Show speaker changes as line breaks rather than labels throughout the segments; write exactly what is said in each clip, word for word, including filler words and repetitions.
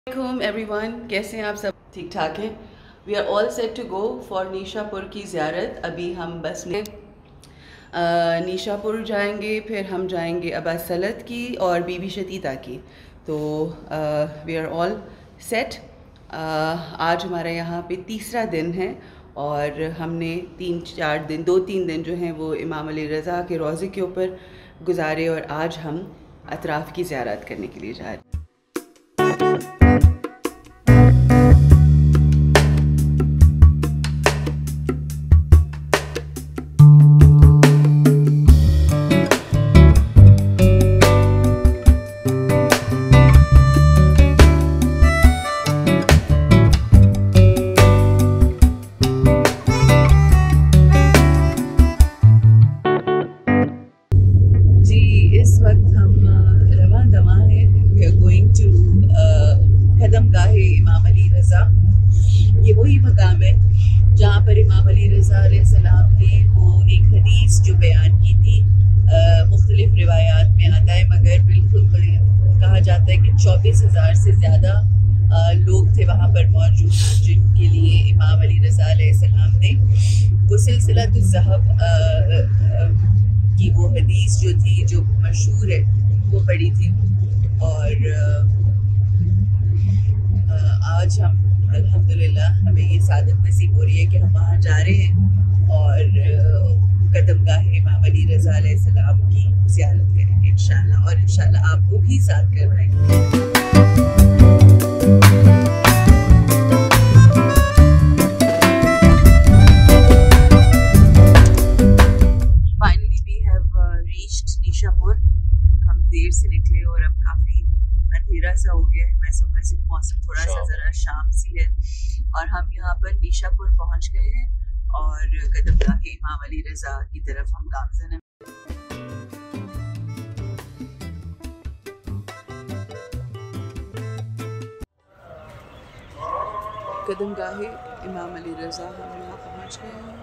वालेकुम एवरीवन, कैसे हैं आप सब? ठीक ठाक हैं। We are all set to go for Nishapur की ज़ियारत। अभी हम बस में नीशापुर जाएंगे, फिर हम जाएंगे अब्बा सलत की और बीबी शतीता की। तो वी आर ऑल सेट। आज हमारा यहाँ पे तीसरा दिन है और हमने तीन चार दिन दो तीन दिन जो हैं वो इमाम अली रज़ा के रोज़े के ऊपर गुजारे और आज हम अतराफ़ की ज़ियारत करने के लिए जा रहे हैं। इस वक्त हम रवा दवा हैं। वी आर गोइंग टू कदम गाहे इमाम अली रज़ा। ये वही मकाम है जहाँ पर इमाम अली रज़ा अलैहिस्सलाम ने वो एक हदीस जो बयान की थी, मुख्तलिफ रिवायात में आता है मगर बिल्कुल कहा जाता है कि चौबीस हज़ार से ज़्यादा लोग थे वहाँ पर मौजूद जिनके लिए इमाम अली रज़ा अलैहिस्सलाम ने वो सिलसिलतुज़्ज़हब कि वो हदीस जो थी जो मशहूर है वो पढ़ी थी। और आज हम अल्हम्दुलिल्लाह हमें ये सादत नसीब हो रही है कि हम वहाँ जा रहे हैं और कदमगाह इमाम अली रज़ा अलैहिस्सलाम की ज़ियारत करेंगे इंशाअल्लाह, और इंशाअल्लाह आपको भी साथ करवाएंगे। नीशापुर हम देर से निकले और अब काफ़ी अंधेरा सा हो गया है। मैं सुबह से मौसम थोड़ा सा ज़रा शाम सी है और हम यहाँ पर नीशापुर पहुँच गए हैं और कदमगाह इमाम अली रज़ा की तरफ हम गामज़न हैं। कदमगाह इमाम अली रज़ा हम यहाँ पहुँच गए हैं।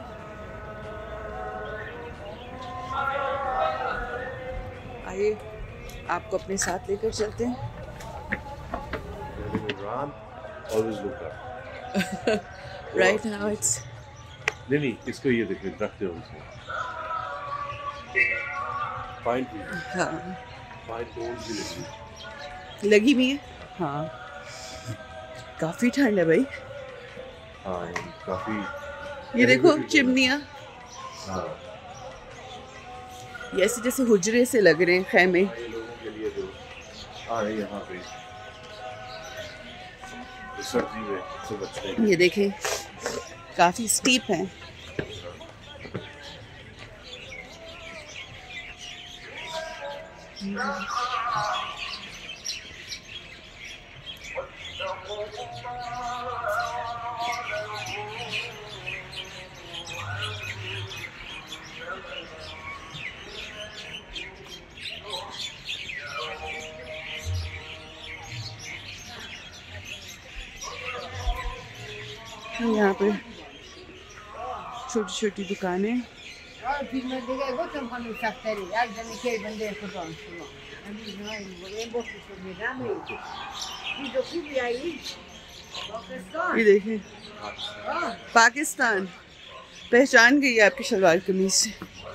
आइए आपको अपने साथ लेकर चलते हैं। राइट नाउ इट्स
नहीं नहीं इसको ये देखिए रखते हो उसको फाइन
हाँ
फाइन टोन्स भी लगी
लगी भी है। हाँ काफ़ी ठंड है भाई।
हाँ काफ़ी।
ये देखो चिमनियाँ,
हाँ
ये ऐसे जैसे हुजरे से लग रहे हैं खैमे।
ये लोगों के लिए जो आ रहे यहाँ पे सर्दी में से बचने के।
ये देखें काफ़ी स्टीप है। यहाँ पे छोटी छोटी दुकानें। ये देखें पाकिस्तान पहचान गई है आपकी शलवार कमीज से।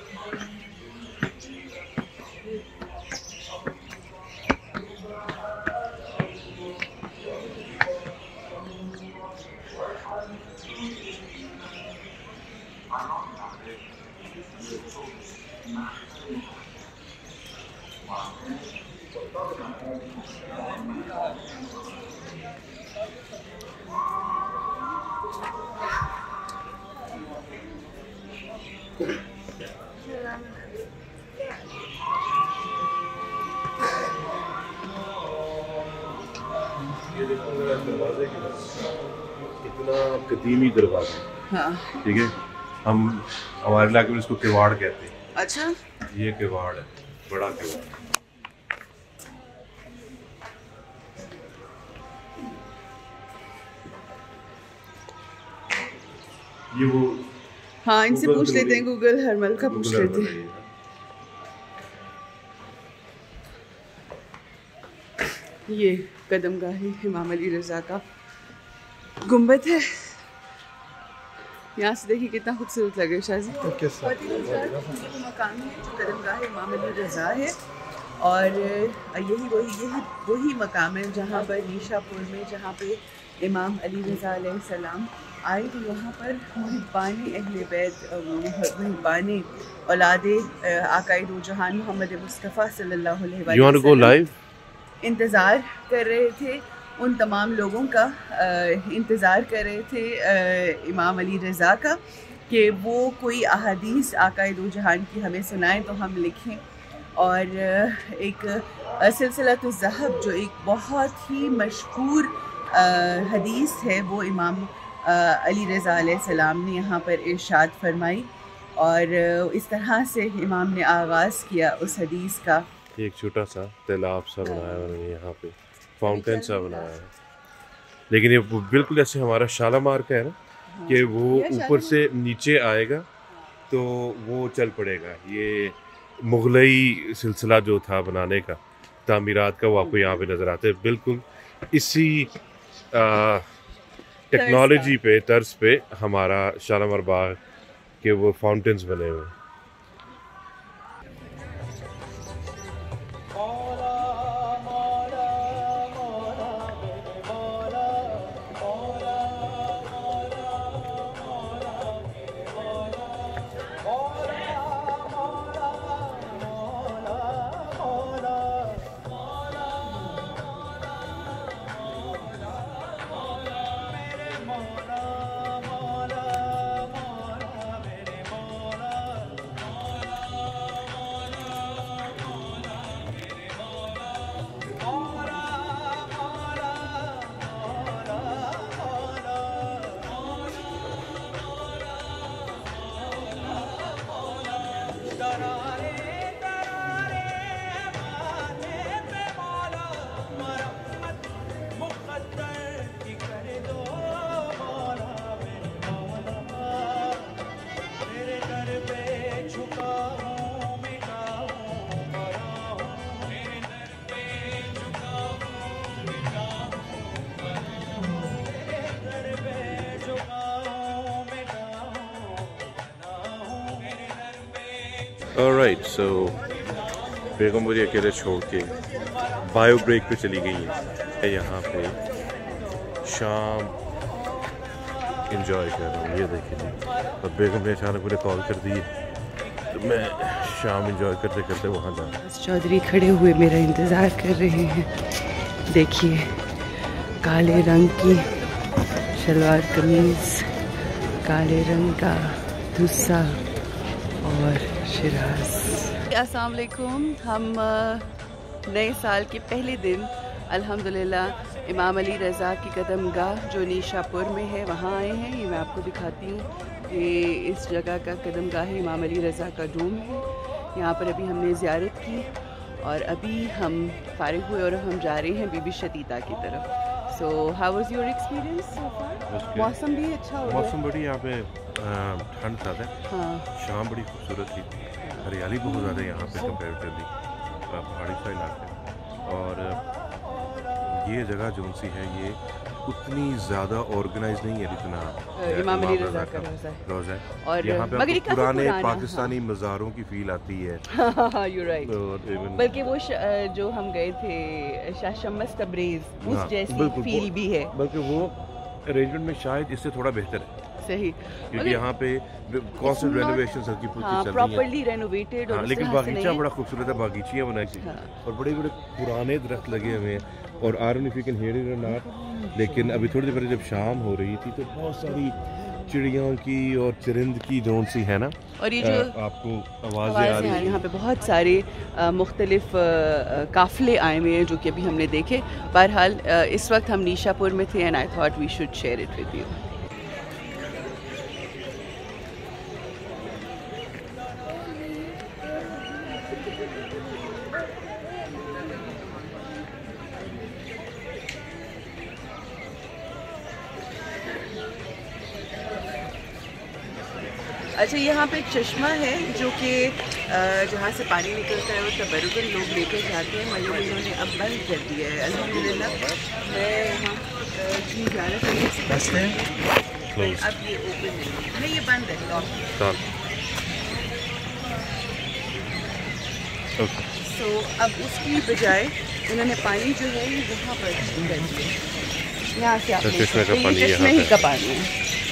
ये देखो दरवाजे की इतना कदीमी दरवाजा।
हाँ
ठीक है, हम हमारे इलाके में इसको किवाड़ कहते हैं।
अच्छा
ये किवाड़ है, बड़ा किवाड़। ये वो
हाँ इनसे पूछ लेते हैं, गूगल हरमल का पूछ लेते हैं। ये कदमगाह इमाम अली रज़ा का गुंबद है। यहाँ से देखिए कितना खूबसूरत लगे शाजी। बहुत ही खूबसूरत ये मकान है जो कदमगाह इमाम अली रज़ा है, और यही वही यही वही मकाम है जहाँ पर नीशापुर में जहाँ पे इमाम अली रज़ा अलैहिस्सलाम आए तो यहाँ पर मुहिब्बान अहले बैत मुहिब्बान औलादे आकाए दो जहान मोहम्मद मुस्तफ़ा सल्लल्लाहु अलैहि वसल्लम इंतज़ार कर रहे थे। उन तमाम लोगों का इंतज़ार कर रहे थे इमाम अली रज़ा का कि वो कोई अहादीस आकाए दो जहान की हमें सुनाएं तो हम लिखें। और एक सिलसिलतुल ज़हब जो एक बहुत ही मशहूर हदीस है वो इमाम अली रज़ा अलैहिस्सलाम ने यहाँ पर इरशाद फरमाई, और इस तरह से इमाम ने आगाज़ किया उस हदीस का।
एक छोटा सा तालाब सा बनाया उन्होंने, यहाँ पे फाउंटेन सा बनाया है, लेकिन ये बिल्कुल ऐसे हमारा शालामार का है ना, हाँ, कि वो ऊपर से नीचे आएगा तो वो चल पड़ेगा। ये मुगलई सिलसिला जो था बनाने का, तामीरात का, वो आपको यहाँ पे नज़र आते हैं। बिल्कुल इसी टेक्नोलॉजी पे तर्ज पे हमारा शालामार बाग के वो फाउंटेन्स बने हुए हैं। ऑलराइट, सो बेगम मुझे अकेले छोड़ के बायो ब्रेक पे चली गई है। यहाँ पे शाम इंजॉय कर रहा हूँ, ये देखिए जी। और बेगम ने अचानक मुझे कॉल कर दी तो मैं शाम इंजॉय करते करते वहाँ जा रहा हूँ।
चौधरी खड़े हुए मेरा इंतज़ार कर रहे हैं। देखिए काले रंग की शलवार कमीज़, काले रंग का हुस्सा और शिराज। अस्सलाम वालेकुम। हम नए साल के पहले दिन अल्हम्दुलिल्लाह इमाम अली रज़ा की कदमगाह जो नीशापुर में है वहाँ आए हैं। ये मैं आपको दिखाती हूँ। ये इस जगह का कदमगाह इमाम अली रज़ा का डूम है। यहाँ पर अभी हमने ज़ियारत की और अभी हम फारिग हुए और हम जा रहे हैं बीबी शतीता की तरफ। So how was your experience so far? मौसम भी अच्छा हो गया।
मौसम बड़ी यहाँ पे ठंड ज़्यादा है। हाँ, शाम बड़ी खूबसूरत थी, हरियाली बहुत ज़्यादा है यहाँ पे कंपेरेटिवली, पहाड़ी का इलाका है। और ये जगह जो सी है ये उतनी ज़्यादा ऑर्गेनाइज नहीं है जितना
इमाम अली रज़ा का
रोज़ा है। और यहाँ पे आपको पुराने पाकिस्तानी मज़ारों की फील आती है।
You're right. बल्कि वो जो हम गए थे शाशमस तब्रेज़ उस जैसी फील भी है।
बल्कि वो अरेंजमेंट में शायद इससे थोड़ा बेहतर है।
सही,
क्योंकि यहाँ पे कॉन्स्टेंट रेनोवेशंस हल्की फुल्की चल रही हैं,
प्रॉपर्ली रेनोवेटेड।
हाँ, लेकिन बागीचा बड़ा खूबसूरत है, बागीचियाँ बनाई थी। हाँ। और बड़े बड़े पुराने दरख्त लगे हुए हैं। और I don't know if you can hear it or not, लेकिन अभी थोड़ी देर पहले जब शाम हो रही थी तो बहुत सारी चिड़ियों की और चरिंद की जोन सी है ना, और ये जो आ, आपको आवाज़ें आ रही हैं।
यहाँ पे बहुत सारे मुख्तलिफ काफ़िले आए हुए हैं जो कि अभी हमने देखे। बहरहाल इस वक्त हम नीशापुर में थे and I thought we should share it with you. अच्छा, यहाँ पे एक चश्मा है जो कि जहाँ से पानी निकलता है, वो तबरुकन लोग लेकर जाते हैं, मगर इन्होंने अब बंद कर दिया है अल्हम्दुलिल्लाह। मैं यहाँ की ज़्यादा तरीके से बचते हैं, अब ये ओपन नहीं है, नहीं ये बंद है, लॉक। सो अब उसकी बजाय इन्होंने पानी जो है ये यहाँ पर कर दिया, यहाँ से आप
चश्मे का पानी
चश्मे ही का पानी है,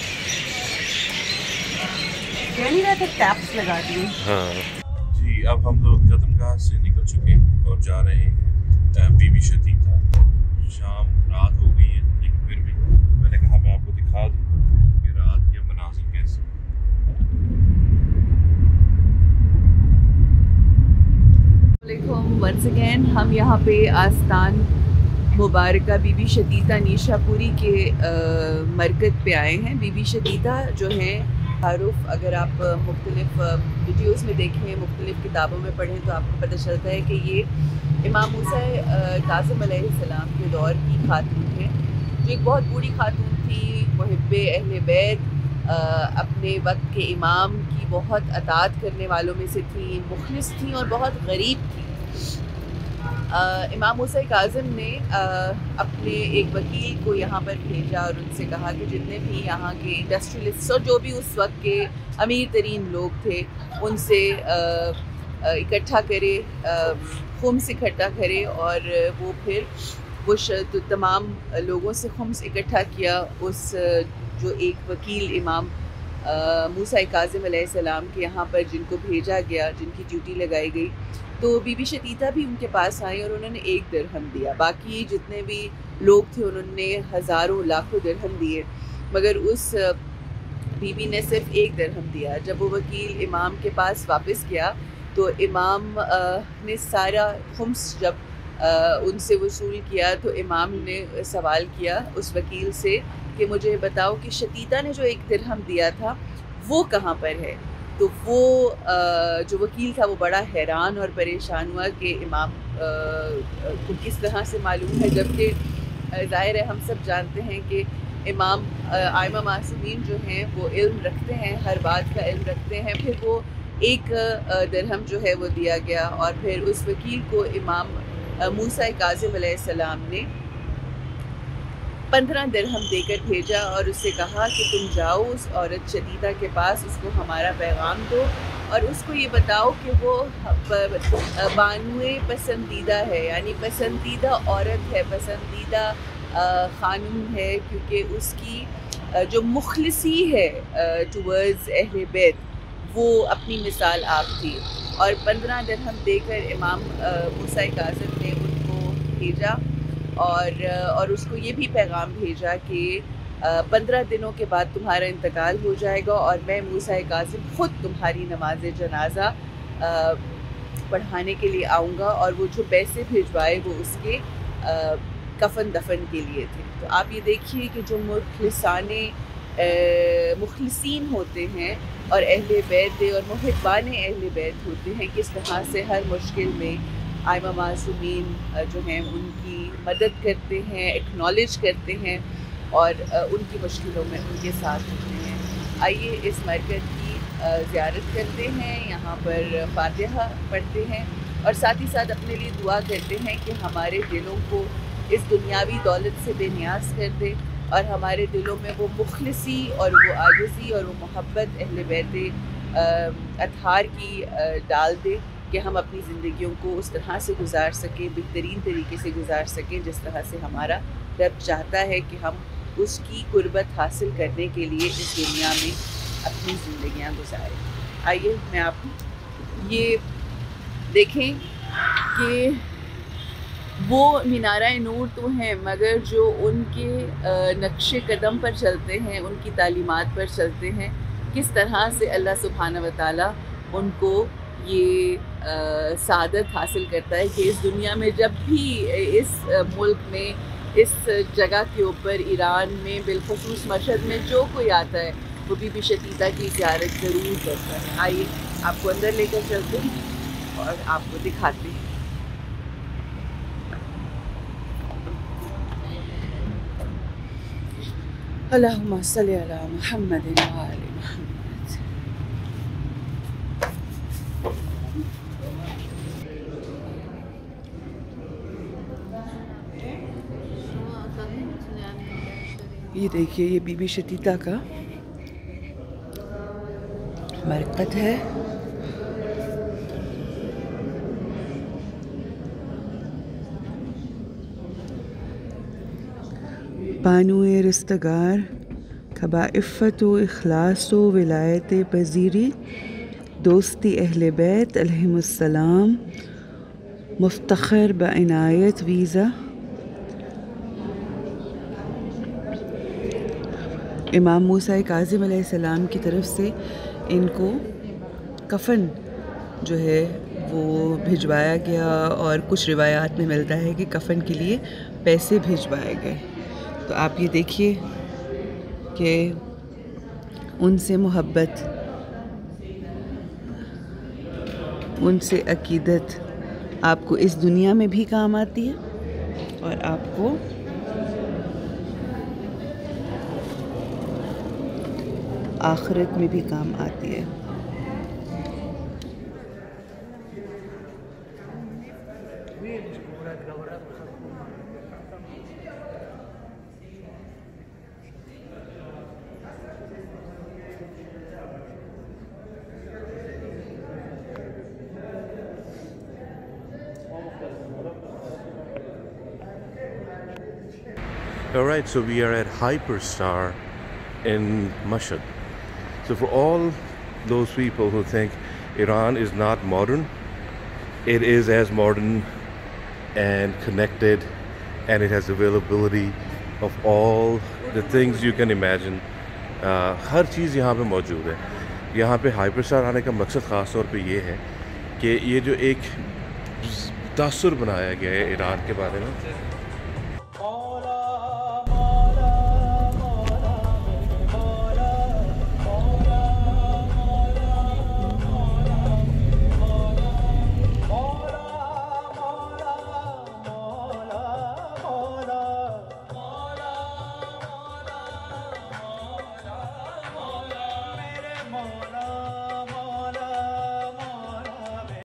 कह नहीं रहा था टैप्स लगा दिए।
हाँ जी, अब हम लोग कदमगाह से निकल चुके हैं और जा रहे हैं बीबी शतीता। शाम रात हो गई है, लेकिन फिर भी मैंने कहा मैं आपको दिखा दूँ कि रात के मनाज़िर कैसे।
वंस अगेन हम यहाँ पे आस्तान मुबारका बीबी शतीता नीशापुरी के मरकज़ पे आए हैं। बीबी शतीता जो हैं तारुफ, अगर आप मुख्तलिफ़ वीडियोज़ में देखें, मुख्तलिफ़ किताबों में पढ़ें तो आपको पता चलता है कि ये इमाम मूसा काज़िम अलैहिस्सलाम के दौर की खातून है, जो एक बहुत बूढ़ी खातून थी, मुहिब्बे अहले बैत, अपने वक्त के इमाम की बहुत अताअत करने वालों में से थी, मुखलिस थी और बहुत गरीब थी। इमाम मूसा काज़िम ने आ, अपने एक वकील को यहाँ पर भेजा और उनसे कहा कि जितने भी यहाँ के इंडस्ट्रियलिस्ट और जो भी उस वक्त के अमीर तरीन लोग थे उनसे इकट्ठा करे, खुम्स इकट्ठा करे, और वो फिर वो तो तमाम लोगों से खुम्स इकट्ठा किया। उस जो एक वकील इमाम मूसा काज़िम अलैहिस्सलाम के यहाँ पर जिनको भेजा गया, जिनकी ड्यूटी लगाई गई, तो बीबी शतीता भी उनके पास आई और उन्होंने एक दिरहम दिया। बाकी जितने भी लोग थे उन्होंने हज़ारों लाखों दिरहम दिए, मगर उस बीबी ने सिर्फ एक दिरहम दिया। जब वो वकील इमाम के पास वापस गया तो इमाम ने सारा खुम्स जब उनसे वसूल किया तो इमाम ने सवाल किया उस वकील से कि मुझे बताओ कि शतीता ने जो एक दिरहम दिया था वो कहाँ पर है। तो वो जो वकील था वो बड़ा हैरान और परेशान हुआ कि इमाम को किस तरह से मालूम है, जबकि ज़ाहिर है हम सब जानते हैं कि इमाम आइमा मासूमीन जो हैं वो इल्म रखते हैं, हर बात का इल्म रखते हैं। फिर वो एक दिरहम जो है वो दिया गया और फिर उस वकील को इमाम मूसा काज़िम अलैहिस्सलाम ने पंद्रह दिरहम देकर भेजा और उससे कहा कि तुम जाओ उस औरत शतीता के पास, उसको हमारा पैगाम दो और उसको ये बताओ कि वो बानुए पसंदीदा है, यानी पसंदीदा औरत है, पसंदीदा ख़ानून है, क्योंकि उसकी जो मुखलिसी है टुवर्ड्स अहले बैत वो अपनी मिसाल आप थी। और पंद्रह दिरहम देकर इमाम मूसा काज़िम ने उनको भेजा और और उसको ये भी पैगाम भेजा कि पंद्रह दिनों के बाद तुम्हारा इंतकाल हो जाएगा और मैं मूसा काज़िम ख़ुद तुम्हारी नमाज जनाजा पढ़ाने के लिए आऊँगा, और वो जो पैसे भिजवाए वो उसके कफन दफन के लिए थे। तो आप ये देखिए कि जो मुखलिसाने मुखलिसीन होते हैं और अहले बैत और मुहिब्बान अहले बैत होते हैं, किस तरह से हर मुश्किल में आइमा मासूमीन जो हैं उनकी मदद करते हैं, एक्नॉलेज करते हैं और उनकी मुश्किलों में उनके साथ होते हैं। आइए इस मरकज़ की ज़ियारत करते हैं, यहाँ पर फातिहा पढ़ते हैं और साथ ही साथ अपने लिए दुआ करते हैं कि हमारे दिलों को इस दुनियावी दौलत से बेनियाज कर दे और हमारे दिलों में वो मुखलिसी और वो आजिज़ी और वो मोहब्बत अहले बैत अतहार की डाल दे कि हम अपनी ज़िंदगियों को उस तरह से गुजार सकें, बेहतरीन तरीके से गुजार सकें जिस तरह से हमारा रब चाहता है कि हम उसकी कुर्बत हासिल करने के लिए इस दुनिया में अपनी ज़िंदगियां गुजारें। आइए मैं आपको ये देखें कि वो मीनारा नूर तो हैं, मगर जो उनके नक्शे कदम पर चलते हैं, उनकी तालीमात पर चलते हैं, किस तरह से अल्लाह सुब्हाना व तआला उनको ये सादत हासिल करता है कि इस दुनिया में जब भी इस मुल्क में, इस जगह के ऊपर, ईरान में, बिलखुसूस मशहद में जो कोई आता है वो बीबी शतीता की ज़ियारत ज़रूर करता है। आइए आपको अंदर लेकर चलते हैं और आपको दिखाते हैं। अल्लाहुम्मा सल्ली अला मुहम्मद व आले मुहम्मद। ये देखिए, ये बीबी शतीता का मरकत है। बानुए रस्तगार खबाइफ़त व इखलास व विलायत पज़ीरी दोस्ती अहले बैत अलैहिमुस्सलाम मुफ्तखर बइनायत वीज़ा। इमाम मूसा काज़िम अलैहिस्सलाम की तरफ से इनको कफ़न जो है वो भिजवाया गया, और कुछ रिवायात में मिलता है कि कफ़न के लिए पैसे भिजवाए गए। तो आप ये देखिए कि उनसे मोहब्बत, उनसे अकीदत आपको इस दुनिया में भी काम आती है और आपको आखिरत में भी काम आती है।
Alright, so we are at Hyperstar in Mashhad. So for all those people who think Iran is not modern, it is as modern and connected, and it has availability of all the things you can imagine. uh, हर चीज़ यहाँ पे मौजूद है। यहाँ पे हाइपरस्टार आने का मकसद ख़ास तौर पे ये है कि ये जो एक तासुर बनाया गया है ईरान के बारे में,